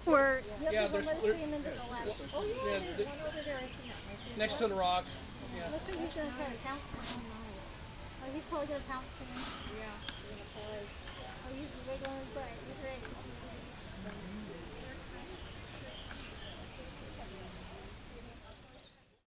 Where? Yeah, there's Let's see him into the left. Oh yeah, yeah, there's one over there. I see that. I see next that. to the rock. Yeah. Looks like he's gonna try to pounce him. Oh, he's totally gonna pounce him. Yeah, we're gonna play. Oh, he's wiggling his butt. He's ready.